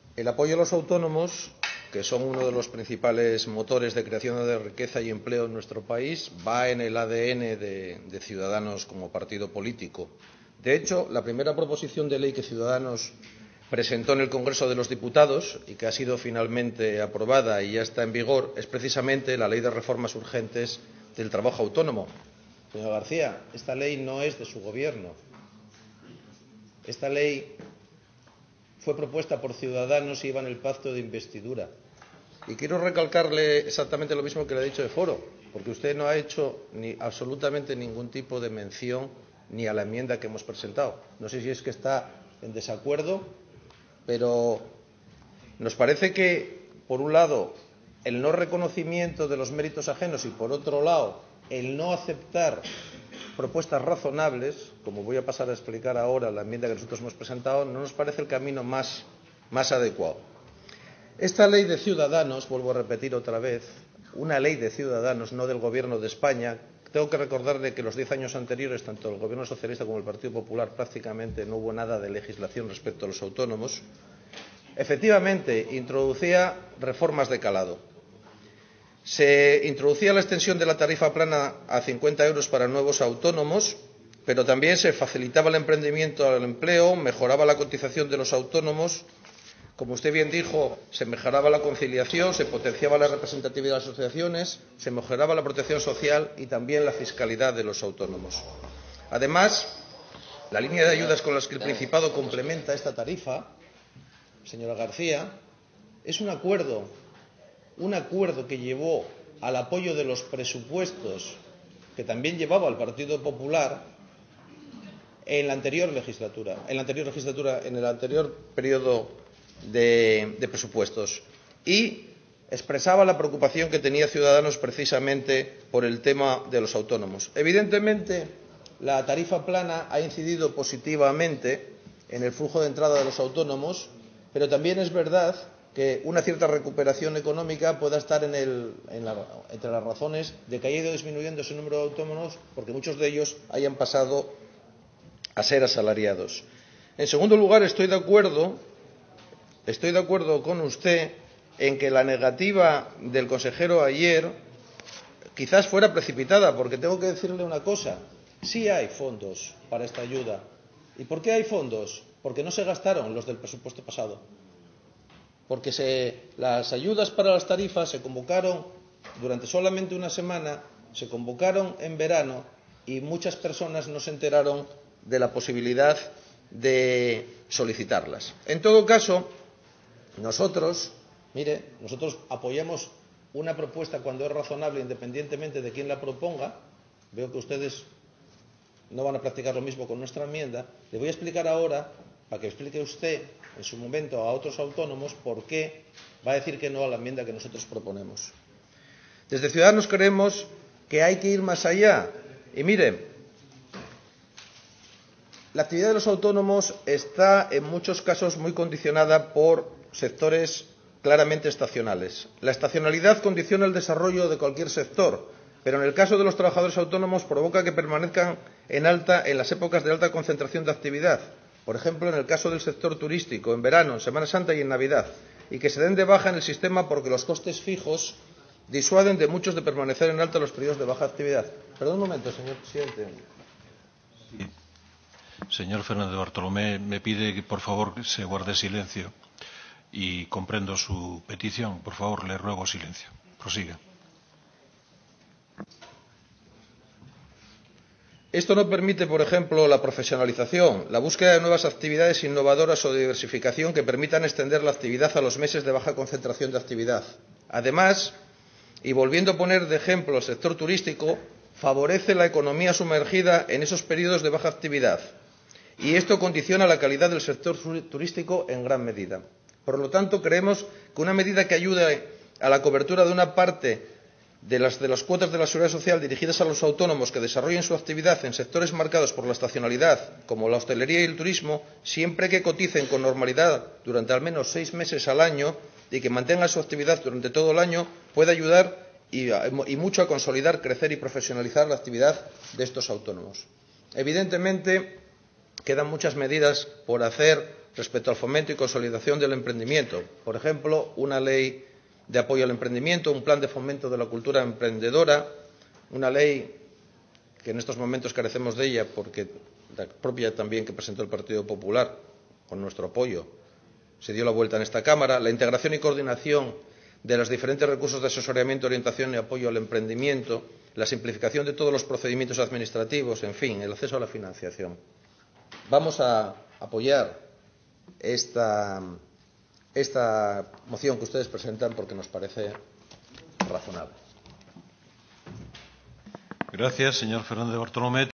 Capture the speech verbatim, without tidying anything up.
El apoyo a los autónomos, que son uno de los principales motores de creación de riqueza y empleo en nuestro país, va en el A D N de, de Ciudadanos como partido político. De hecho, la primera proposición de ley que Ciudadanos presentó en el Congreso de los Diputados y que ha sido finalmente aprobada y ya está en vigor es precisamente la Ley de Reformas Urgentes del Trabajo Autónomo. Señor García, esta ley no es de su gobierno. Esta ley fue propuesta por Ciudadanos y iba en el pacto de investidura. Y quiero recalcarle exactamente lo mismo que le he dicho de foro, porque usted no ha hecho ni absolutamente ningún tipo de mención ni a la enmienda que hemos presentado. No sé si es que está en desacuerdo, pero nos parece que, por un lado, el no reconocimiento de los méritos ajenos y, por otro lado, el no aceptar propuestas razonables, como voy a pasar a explicar ahora la enmienda que nosotros hemos presentado, no nos parece el camino más, más adecuado. Esta ley de Ciudadanos, vuelvo a repetir otra vez, una ley de Ciudadanos, no del Gobierno de España. Tengo que recordarle que los diez años anteriores, tanto el Gobierno socialista como el Partido Popular, prácticamente no hubo nada de legislación respecto a los autónomos. Efectivamente, introducía reformas de calado. Se introducía la extensión de la tarifa plana a cincuenta euros para nuevos autónomos, pero también se facilitaba el emprendimiento al empleo, mejoraba la cotización de los autónomos. Como usted bien dijo, se mejoraba la conciliación, se potenciaba la representatividad de las asociaciones, se mejoraba la protección social y también la fiscalidad de los autónomos. Además, la línea de ayudas con las que el Principado complementa esta tarifa, señora García, es un acuerdo, un acuerdo que llevó al apoyo de los presupuestos que también llevaba el Partido Popular en la anterior legislatura, en la anterior legislatura, en el anterior periodo De, de presupuestos, y expresaba la preocupación que tenía Ciudadanos precisamente por el tema de los autónomos. Evidentemente, la tarifa plana ha incidido positivamente en el flujo de entrada de los autónomos, pero también es verdad que una cierta recuperación económica pueda estar en el, en la, entre las razones de que haya ido disminuyendo ese número de autónomos, porque muchos de ellos hayan pasado a ser asalariados. En segundo lugar, estoy de acuerdo Estoy de acuerdo con usted en que la negativa del consejero ayer quizás fuera precipitada, porque tengo que decirle una cosa. Sí hay fondos para esta ayuda. ¿Y por qué hay fondos? Porque no se gastaron los del presupuesto pasado. Porque se, las ayudas para las tarifas se convocaron durante solamente una semana, se convocaron en verano y muchas personas no se enteraron de la posibilidad de solicitarlas. En todo caso, Nosotros, mire, nosotros apoyamos una propuesta cuando es razonable, independientemente de quién la proponga. Veo que ustedes no van a practicar lo mismo con nuestra enmienda. Le voy a explicar ahora, para que explique usted en su momento a otros autónomos, por qué va a decir que no a la enmienda que nosotros proponemos. Desde Ciudadanos creemos que hay que ir más allá. Y mire, la actividad de los autónomos está en muchos casos muy condicionada por sectores claramente estacionales. La estacionalidad condiciona el desarrollo de cualquier sector, pero en el caso de los trabajadores autónomos provoca que permanezcan en alta en las épocas de alta concentración de actividad, por ejemplo, en el caso del sector turístico, en verano, en Semana Santa y en Navidad, y que se den de baja en el sistema porque los costes fijos disuaden de muchos de permanecer en alta los periodos de baja actividad. Perdón un momento, señor presidente. Sí. Señor Fernández Bartolomé, me pide que por favor se guarde silencio. Y comprendo su petición. Por favor, le ruego silencio. Prosiga. Esto no permite, por ejemplo, la profesionalización, la búsqueda de nuevas actividades innovadoras o de diversificación que permitan extender la actividad a los meses de baja concentración de actividad. Además, y volviendo a poner de ejemplo el sector turístico, favorece la economía sumergida en esos periodos de baja actividad. Y esto condiciona la calidad del sector turístico en gran medida. Por lo tanto, creemos que una medida que ayude a la cobertura de una parte de las, de las cuotas de la seguridad social dirigidas a los autónomos que desarrollen su actividad en sectores marcados por la estacionalidad, como la hostelería y el turismo, siempre que coticen con normalidad durante al menos seis meses al año y que mantengan su actividad durante todo el año, puede ayudar y, y mucho a consolidar, crecer y profesionalizar la actividad de estos autónomos. Evidentemente, quedan muchas medidas por hacer respecto al fomento y consolidación del emprendimiento. Por ejemplo, una ley de apoyo al emprendimiento, un plan de fomento de la cultura emprendedora, una ley que en estos momentos carecemos de ella porque la propia también que presentó el Partido Popular, con nuestro apoyo, se dio la vuelta en esta Cámara, la integración y coordinación de los diferentes recursos de asesoramiento, orientación y apoyo al emprendimiento, la simplificación de todos los procedimientos administrativos, en fin, el acceso a la financiación. Vamos a apoyar esta, esta moción que ustedes presentan porque nos parece razonable. Gracias, señor Fernández de Bartolomé.